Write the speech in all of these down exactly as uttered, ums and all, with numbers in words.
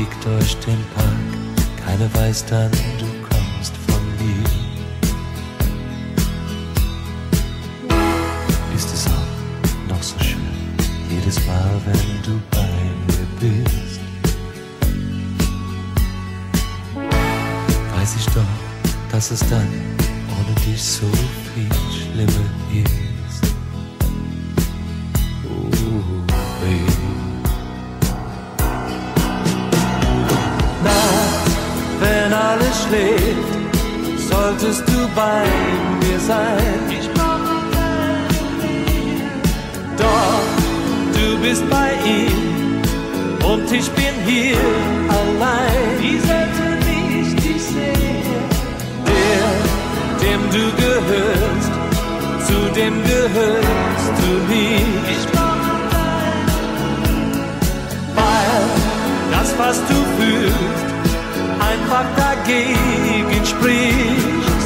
fliegt durch den Park, keiner weiß dann, du kommst von mir. Ist es auch noch so schön, jedes Mal, wenn du bei mir bist? Weiß ich doch, dass es dann ohne dich so viel schlimmer ist. Oh, baby. Nachts, wenn alles schläft, solltest du bei mir sein. Ich brauche deine Nähe. Doch du bist bei ihm und ich bin hier allein. Wie sollte ich dich sehen? Der, dem du gehörst, zu dem gehörst du nicht. Ich brauche deine Nähe. Weil das, was du fühlst, einfach dagegen spricht.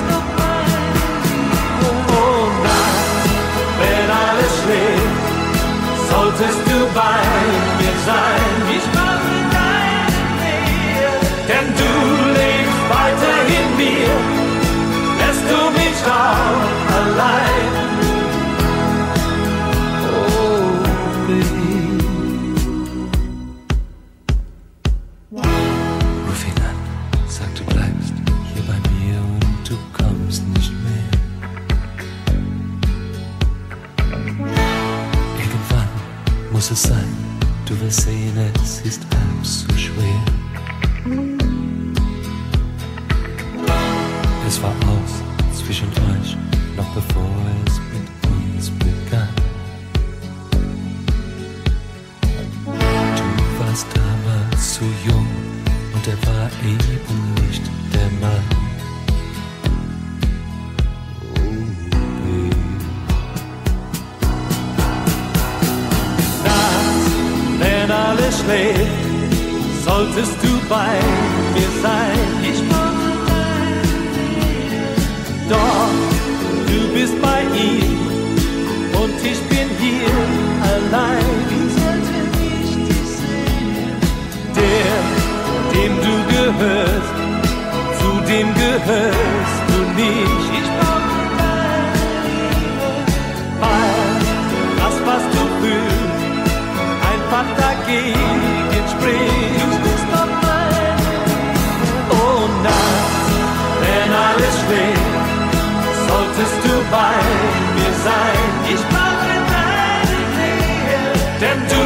Oh Nacht, wenn alles schläft, solltest du bei mir sein. Ich brauche deine Nähe, denn du lebst weiter in mir, lässt du mich auch allein. Oh Baby. Ruf ihn an, sag du bleibst hier bei mir und du kommst nicht mehr. Irgendwann muss es sein, du wirst sehen, es ist halb so schwer. Es war aus zwischen euch, noch bevor es mit uns begann. Du warst damals zu jung und er war eben nicht der Mann. Oh, baby. Nachts, wenn alles schläft, solltest du bei mir sein. Ich brauche deine Nähe. Doch du bist bei ihm und ich bin hier allein. Wie sollte ich dich sehen? Der, dem du gehörst, zu dem gehörst du nicht. Ich brauche deine Nähe, weil das, was du fühlst, einfach dagegen spricht. Du bist doch meine Liebe. Oh Nacht, wenn alles schläft, solltest du bei mir sein. Ich brauche deine Nähe, denn du